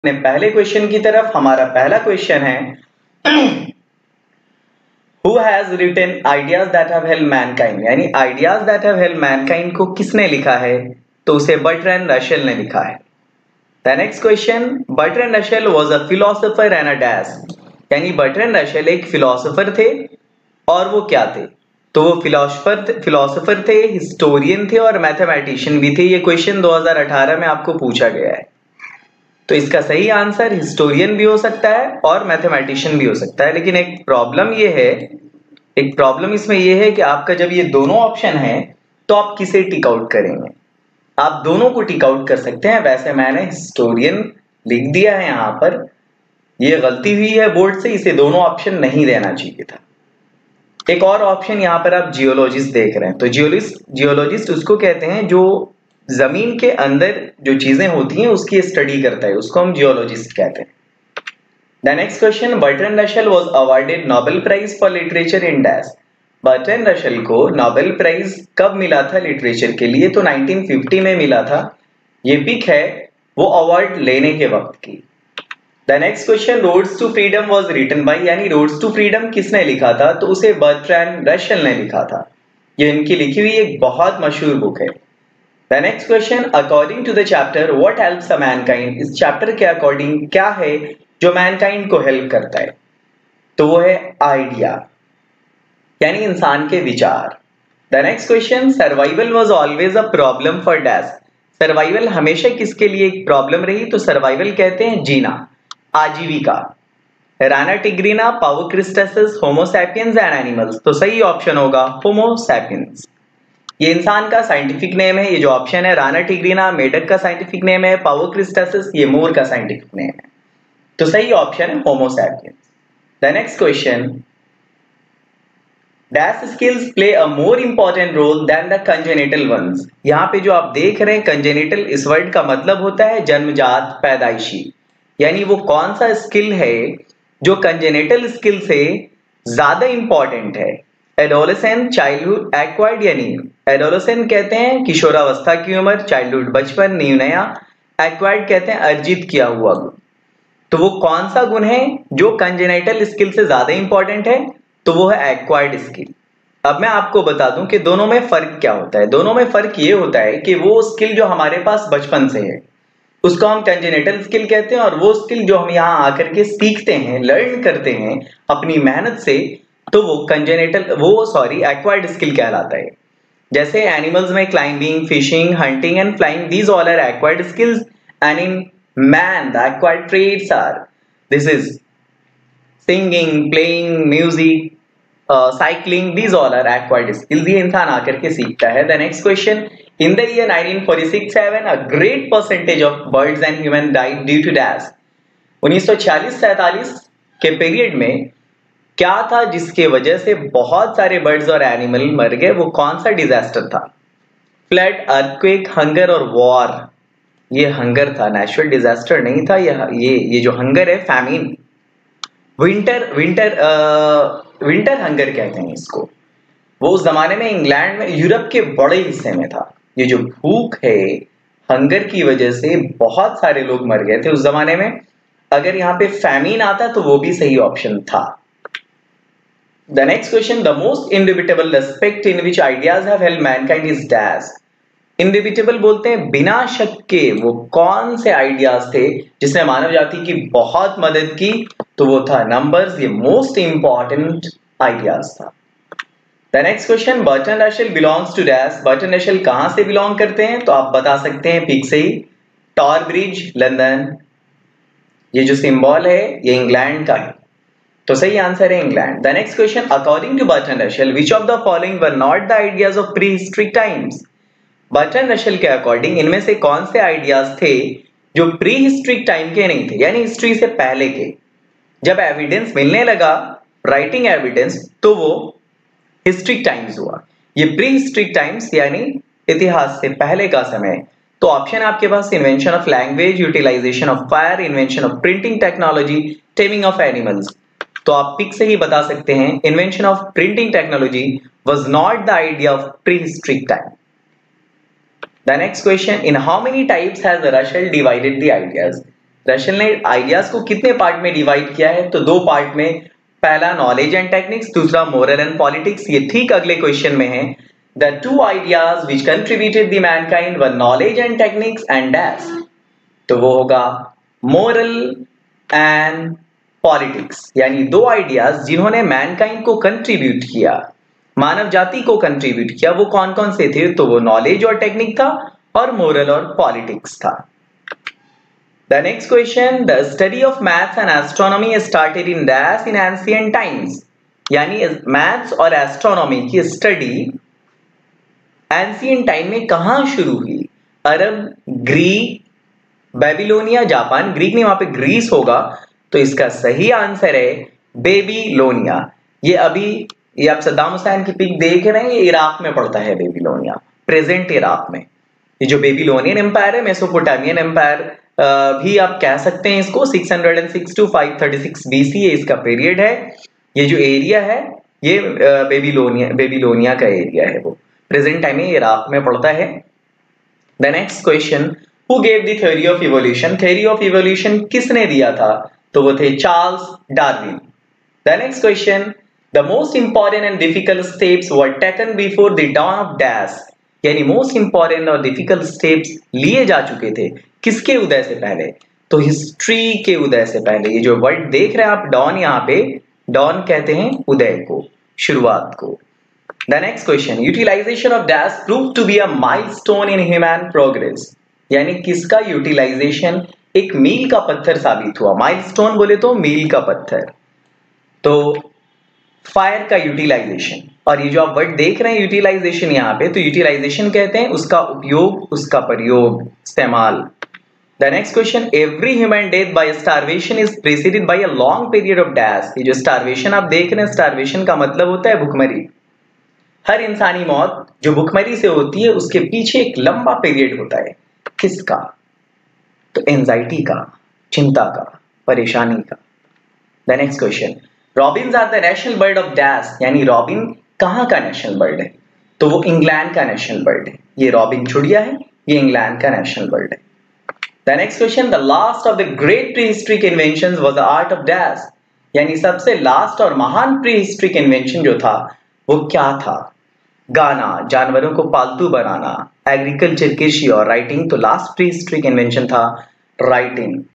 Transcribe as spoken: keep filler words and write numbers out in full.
अपने पहले क्वेश्चन की तरफ। हमारा पहला क्वेश्चन है Who has written ideas that have helped mankind? यानी ideas that have helped mankind को किसने लिखा है? तो उसे बर्ट्रैंड रसेल ने लिखा है। The next question, Bertrand Russell was a philosopher and a dash। यानी बर्ट्रैंड रसेल एक फिलोसोफर थे और वो क्या थे? तो वो फिलोसोफर फिलोसोफर थे, हिस्टोरियन थे और मैथमेटिशियन भी थे। ये क्वेश्चन दो हज़ार अठारह में आपको पूछा गया है। तो इसका सही आंसर हिस्टोरियन भी हो सकता है और मैथमेटिशियन भी हो सकता है। लेकिन एक प्रॉब्लम ये है एक प्रॉब्लम इसमें ये है कि आपका जब ये दोनों ऑप्शन है तो आप किसे टिक आउट करेंगे? आप दोनों को टिक आउट कर सकते हैं। वैसे मैंने हिस्टोरियन लिख दिया है यहाँ पर, ये गलती हुई है बोर्ड से, इसे दोनों ऑप्शन नहीं देना चाहिए था। एक और ऑप्शन यहाँ पर आप जियोलॉजिस्ट देख रहे हैं। तो जियोलॉजिस्ट जियोलॉजिस्ट उसको कहते हैं जो जमीन के अंदर जो चीजें होती हैं उसकी स्टडी करता है, उसको हम जियोलॉजिस्ट कहते हैं। The next question, Bertrand Russell was awarded Nobel prize for literature in dash. Bertrand Russell को नोबेल प्राइज कब मिला था लिटरेचर के लिए? तो नाइनटीन फिफ्टी में मिला था। ये पिक है वो अवार्ड लेने के वक्त की। The next question, Roads to Freedom was written by. यानी रोड्स टू फ्रीडम किसने लिखा था? तो उसे बर्ट्रैंड रसेल ने लिखा था। ये इनकी लिखी हुई एक बहुत मशहूर बुक है। The next question, according to the chapter, what helps a mankind? इस चैप्टर के अकॉर्डिंग क्या है जो मैनकाइंड को हेल्प करता है? तो वो है आइडिया, यानी इंसान के विचार। The next question, survival was always a problem for dash। Survival हमेशा किसके लिए एक प्रॉब्लम रही? तो सर्वाइवल कहते हैं जीना, आजीविका। Rana tigrina, Pavo cristatus, Homo sapiens and animals. तो सही ऑप्शन होगा होमो सैपियंस। ये इंसान का साइंटिफिक नेम है। ये जो ऑप्शन है राना टिग्रीना मेढक का साइंटिफिक नेम है, पावोक्रिस्टेसिस ये मोर का साइंटिफिक नेम है। तो सही ऑप्शन है Homo sapiens. The next question, dash skills play a more important role than the congenital ones. यहाँ पे जो आप देख रहे हैं कंजेनिटल, इस वर्ड का मतलब होता है जन्मजात, पैदाइशी। यानी वो कौन सा स्किल है जो कंजेनिटल स्किल से ज्यादा इंपॉर्टेंट है? Adolescent, childhood, acquired. यानी एडोलेसेंट कहते हैं किशोरावस्था की उम्र, चाइल्डहुड बचपन, न्यू नया, एक्वायर्ड कहते हैं अर्जित किया हुआ गुण। तो वो कौन सा गुण है जो कंजेनिटल स्किल से ज्यादा इंपॉर्टेंट है? तो वो है एक्वायर्ड स्किल। अब मैं आपको बता दूं कि दोनों में फर्क क्या होता है। दोनों में फर्क ये होता है कि वो स्किल जो हमारे पास बचपन से है उसको हम कंजेनिटल स्किल कहते हैं, और वो स्किल जो हम यहाँ आकर के सीखते हैं, लर्न करते हैं अपनी मेहनत से, तो वो कंजेनिटल वो सॉरी एक्वायर्ड स्किल कहलाता है। जैसे एनिमल्स में climbing, fishing, hunting and flying, these all are acquired skills, and in man the acquired trades are this is singing, playing music, cycling, these all are acquired skills. ये इंसान आकर के सीखता है। The next question, in the year nineteen forty six seven a great percentage of birds and human died due to dash. उन्नीस सौ छियालीस सैतालीस के पीरियड में क्या था जिसके वजह से बहुत सारे बर्ड्स और एनिमल मर गए? वो कौन सा डिजास्टर था? फ्लड, अर्थक्वेक, हंगर और वॉर। ये हंगर था, नेचुरल डिजास्टर नहीं था। ये ये ये जो हंगर है famine, winter winter winter hunger कहते हैं इसको। वो उस जमाने में इंग्लैंड में, यूरोप के बड़े हिस्से में था। ये जो भूख है हंगर की वजह से बहुत सारे लोग मर गए थे उस जमाने में। अगर यहाँ पे फैमिन आता तो वो भी सही ऑप्शन था। The next question, the most indubitable aspect in which ideas have helped mankind is dash। Indubitable बोलते हैं बिना शक के वो कौन से आइडियाज थे जिसने मानव जाति की बहुत मदद की? तो वो था नंबर्स। ये मोस्ट इंपॉर्टेंट आइडियाज था। The next question, Bertrand Russell belongs to dash। Bertrand Russell कहां से बिलोंग करते हैं? तो आप बता सकते हैं पिक से ही, टॉर ब्रिज, लंदन। ये जो सिंबल है ये इंग्लैंड का है, तो सही आंसर है England. The next question, according to Bertrand Russell which of the following were not the ideas of prehistoric times. Bertrand Russell के अकॉर्डिंग इनमें से कौन से आइडियाज थे जो प्री हिस्टोरिक टाइम के नहीं थे, यानी हिस्ट्री से पहले के? जब एविडेंस मिलने लगा, राइटिंग एविडेंस, तो वो हिस्टोरिक टाइम्स हुआ। ये प्री हिस्टोरिक टाइम्स यानी इतिहास से पहले का समय। तो ऑप्शन आपके पास invention of language, utilization of fire, invention of printing technology, taming of animals. तो आप पिक से ही बता सकते हैं invention of printing technology was not the idea of prehistoric time. The next question, in how many types has Russell divided the ideas. Russell ने ideas को कितने पार्ट में डिवाइड किया है? तो दो पार्ट में, पहला नॉलेज एंड टेक्निक्स, दूसरा मोरल एंड पॉलिटिक्स। ये ठीक अगले क्वेश्चन में है। The two ideas which contributed the mankind were knowledge and techniques and dash. तो वो होगा मोरल एंड पॉलिटिक्स, यानी दो आइडियाज जिन्होंने मैनकाइंड को कंट्रीब्यूट किया, मानव जाति को कंट्रीब्यूट किया, वो कौन कौन से थे? तो वो नॉलेज और टेक्निक था और मोरल और पॉलिटिक्स था। The next question, the study of maths and astronomy started in dash in ancient times। यानी मैथ्स और एस्ट्रोनॉमी की स्टडी एंशिएंट टाइम में कहां शुरू हुई? Arab, Greek, Babylonia, Japan. Greek नहीं, वहां पे ग्रीस होगा, तो इसका सही आंसर है बेबीलोनिया। ये अभी ये आप सद्दाम हुसैन की पिक देख रहे हैं, ये इराक में पड़ता है बेबीलोनिया, प्रेजेंट इराक में। ये जो बेबीलोनियन एम्पायर है, मेसोपोटामियन एम्पायर भी आप कह सकते हैं इसको, छह सौ छह टू पाँच सौ छत्तीस बीसी ये इसका पीरियड है। ये जो एरिया है ये बेबीलोनिया बेबीलोनिया का एरिया है, वो प्रेजेंट टाइम में इराक में पड़ता है। The next question, who gave the theory of evolution? Theory of evolution किसने दिया था? तो वो थे Charles Darwin. The next question, the most important and difficult steps were taken before the dawn of dash. यानी मोस्ट इंपॉर्टेंट और difficult steps लिए जा चुके थे किसके उदय से पहले? तो हिस्ट्री के उदय से पहले। ये जो वर्ड देख रहे हैं आप डॉन, यहाँ पे डॉन कहते हैं उदय को, शुरुआत को। The next question, utilization of dash prove to be a milestone in human progress. यानी किसका यूटिलाइजेशन एक मील का पत्थर साबित हुआ? माइलस्टोन बोले तो मील का पत्थर, तो फायर का यूटिलाइजेशन। और ये जो आप वर्ड देख रहे हैं यूटिलाइजेशन यहाँ पे, तो यूटिलाइजेशन कहते हैं उसका उपयोग, उसका प्रयोग, इस्तेमाल। The next question, every human death by starvation is preceded by a long period of dash. ये जो स्टारवेशन आप देख रहे हैं, स्टारवेशन का मतलब होता है भुखमरी। हर इंसानी मौत जो भुखमरी से होती है उसके पीछे एक लंबा पीरियड होता है। किसका? तो एंजाइटी का, चिंता का, परेशानी का। The next question, robins are the national bird of dash. यानी रॉबिन कहाँ का नेशनल बर्ड है? तो वो इंग्लैंड का नेशनल बर्ड है। ये रॉबिन चिड़िया है, ये इंग्लैंड का नेशनल बर्ड है। The next question, the last of the great prehistoric inventions was the art of dash. यानी सबसे लास्ट और महान प्री हिस्ट्रिक इन्वेंशन जो था वो क्या था? गाना, जानवरों को पालतू बनाना, एग्रीकल्चर, कृषि और राइटिंग। तो लास्ट प्री हिस्ट्रिक इन्वेंशन था राइटिंग।